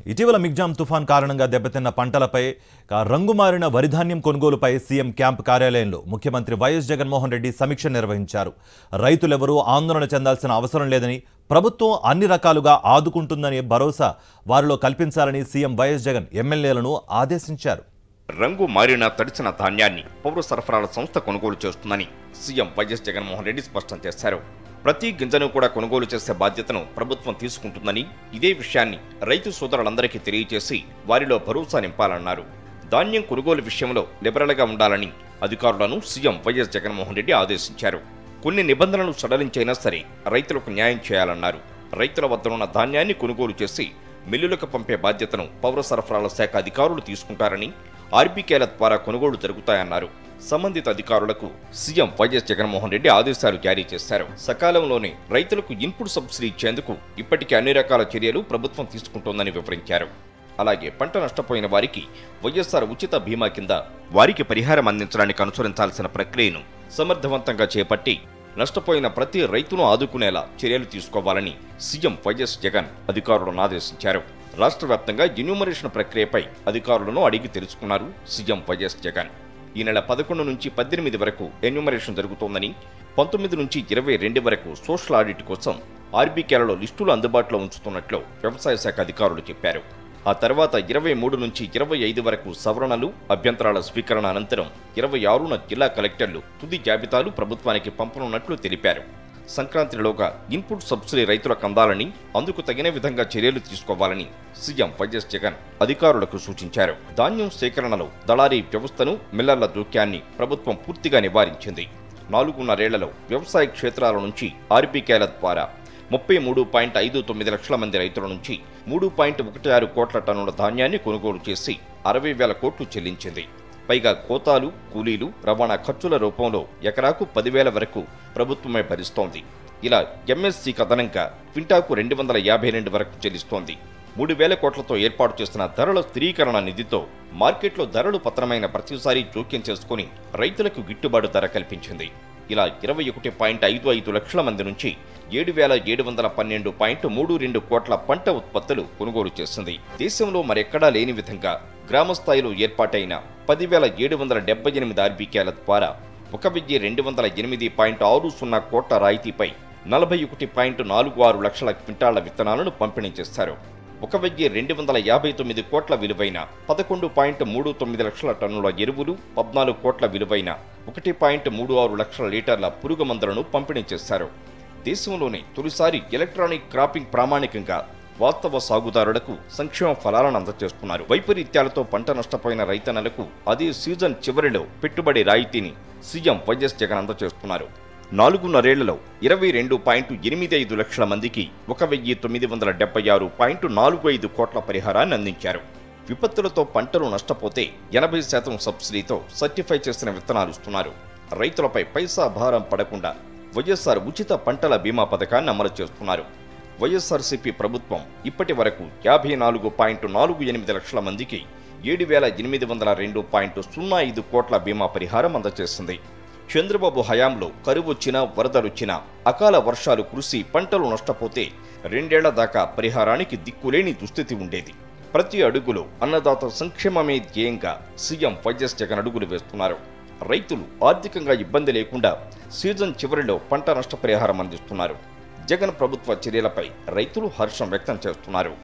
ఇటీవల మిగ్జాం తుఫాన్ కారణంగా దెబ్బతిన్న పంటలపై రంగుమారిన వరిధాన్యం కొనుగోలుపై సీఎం క్యాంప్ కార్యాలయంలో ముఖ్యమంత్రి వైఎస్ జగన్మోహన్ రెడ్డి సమీక్ష నిర్వహించారు. రైతులెవరూ ఆందోళన చెందాల్సిన అవసరం లేదని, ప్రభుత్వం అన్ని రకాలుగా ఆదుకుంటుందని భరోసా వారిలో కల్పించాలని సీఎం వైఎస్ జగన్ ఎమ్మెల్యేలను ఆదేశించారు. రంగు మారిన తడిసిన ధాన్యాన్ని పౌర సరఫరాల సంస్థ కొనుగోలు చేస్తుందని సీఎం వైఎస్ జగన్మోహన్ రెడ్డి స్పష్టం చేశారు. ప్రతి గింజను కూడా కొనుగోలు చేసే బాధ్యతను ప్రభుత్వం తీసుకుంటుందని, ఇదే విషయాన్ని రైతు సోదరులందరికీ తెలియజేసి వారిలో భరోసా నింపాలన్నారు. ధాన్యం కొనుగోలు విషయంలో లిబరల్గా ఉండాలని అధికారులను సీఎం వైఎస్ జగన్మోహన్ రెడ్డి ఆదేశించారు. కొన్ని నిబంధనలు సడలించైనా సరే రైతులకు న్యాయం చేయాలన్నారు. రైతుల వద్దనున్న ధాన్యాన్ని కొనుగోలు చేసి మిల్లులకు పంపే బాధ్యతను పౌర సరఫరాల శాఖ అధికారులు తీసుకుంటారని, ఆర్బీకేల ద్వారా కొనుగోలు జరుగుతాయన్నారు. సంబంధిత అధికారులకు సీఎం వైఎస్ జగన్మోహన్ రెడ్డి ఆదేశాలు జారీ చేశారు. సకాలంలోనే రైతులకు ఇన్పుట్ సబ్సిడీ ఇచ్చేందుకు ఇప్పటికే అన్ని రకాల చర్యలు ప్రభుత్వం తీసుకుంటోందని వివరించారు. అలాగే పంట నష్టపోయిన వారికి వైఎస్ఆర్ ఉచిత బీమా కింద వారికి పరిహారం అందించడానికి అనుసరించాల్సిన ప్రక్రియను సమర్థవంతంగా చేపట్టి నష్టపోయిన ప్రతి రైతును ఆదుకునేలా చర్యలు తీసుకోవాలని సీఎం వైఎస్ జగన్ అధికారులను ఆదేశించారు. రాష్ట్ర వ్యాప్తంగా ఎన్యూమరేషన్ ప్రక్రియపై అధికారులను అడిగి తెలుసుకున్నారు సీఎం వైఎస్ జగన్. ఈ నెల 11 నుంచి 18 వరకు ఎన్యూమరేషన్ జరుగుతోందని, 19 నుంచి 22 వరకు సోషల్ ఆడిట్ కోసం ఆర్బీకేలలో లిస్టులు అందుబాటులో ఉంచుతున్నట్లు వ్యవసాయ శాఖ అధికారులు చెప్పారు. ఆ తర్వాత 23 నుంచి 25 వరకు సవరణలు, అభ్యంతరాల స్వీకరణ అనంతరం 26న జిల్లా కలెక్టర్లు తుది జాబితాలు ప్రభుత్వానికి పంపనున్నట్లు తెలిపారు. సంక్రాంతిలోగా ఇన్పుట్ సబ్సిడీ రైతులకు అందాలని, అందుకు తగిన విధంగా చర్యలు తీసుకోవాలని సీఎం వైఎస్ జగన్ అధికారులకు సూచించారు. ధాన్యం సేకరణలో దళారీ వ్యవస్థను, మిల్లర్ల దూక్యాన్ని ప్రభుత్వం పూర్తిగా నివారించింది. 4.5 ఏళ్లలో వ్యవసాయ క్షేత్రాల నుంచి ఆర్బీకేల ద్వారా 33.59 లక్షల మంది రైతుల నుంచి 3.16 కోట్ల టన్నుల ధాన్యాన్ని కొనుగోలు చేసి 60,000 కోట్లు చెల్లించింది. పైగా కోతాలు, కూలీలు, రవాణా ఖర్చుల రూపంలో ఎకరాకు 10,000 వరకు ప్రభుత్వమే భరిస్తోంది. ఇలా ఎంఎస్సీకి అదనంగా క్వింటాకు 252 వరకు చెల్లిస్తోంది. 3,000 కోట్లతో ఏర్పాటు చేసిన ధరల స్థిరీకరణ నిధితో మార్కెట్లో ధరలు పతనమైన ప్రతిసారి జోక్యం చేసుకుని రైతులకు గిట్టుబాటు ధర కల్పించింది. ఇలా 21.55 లక్షల మంది నుంచి 7,712.32 కోట్ల పంట ఉత్పత్తులు కొనుగోలు చేసింది. దేశంలో మరెక్కడా లేని విధంగా గ్రామ స్థాయిలో ఏర్పాటైన 10,778 ఆర్బీకేల ద్వారా 1,208.60 కోట్ల రాయితీపై 41.46 లక్షల క్వింటాళ్ల విత్తనాలను పంపిణీ చేశారు. 1,259 కోట్ల విలువైన 11.39 లక్షల టన్నుల ఎరువులు, 14 కోట్ల విలువైన 1.36 లక్షల లీటర్ల పురుగు మందులను పంపిణీ చేశారు. దేశంలోనే తొలిసారి ఎలక్ట్రానిక్ క్రాపింగ్ ప్రామాణికంగా వాస్తవ సాగుదారులకు సంక్షేమ ఫలాలను అందజేస్తున్నారు. వైపరీత్యాలతో పంట నష్టపోయిన రైతన్నలకు అదే సీజన్ చివరిలో పెట్టుబడి రాయితీని సీఎం వైఎస్ జగన్ అందజేస్తున్నారు. 4.5 ఏళ్లలో 22.85 లక్షల మందికి 1,976.45 కోట్ల పరిహారాన్ని అందించారు. విపత్తులతో పంటలు నష్టపోతే 80% సబ్సిడీతో సర్టిఫై చేసిన విత్తనాలు ఇస్తున్నారు. రైతులపై పైసా భారం పడకుండా వైఎస్ఆర్ ఉచిత పంటల బీమా పథకాన్ని అమలు చేస్తున్నారు. వైఎస్ఆర్సీపీ ప్రభుత్వం ఇప్పటి వరకు 54.48 లక్షల మందికి 7,802.05 కోట్ల బీమా పరిహారం అందజేసింది. చంద్రబాబు హయాంలో కరువొచ్చినా, వరదలొచ్చినా, అకాల వర్షాలు కురిసి పంటలు నష్టపోతే 2 ఏళ్ల దాకా పరిహారానికి దిక్కులేని దుస్థితి ఉండేది. ప్రతి అడుగులో అన్నదాత సంక్షేమమే ధ్యేయంగా సీఎం వైఎస్ జగన్ అడుగులు వేస్తున్నారు. రైతులు ఆర్థికంగా ఇబ్బంది లేకుండా సీజన్ చివరిలో పంట నష్టపరిహారం అందిస్తున్నారు. జగన్ ప్రభుత్వ చర్యలపై రైతులు హర్షం వ్యక్తం చేస్తున్నారు.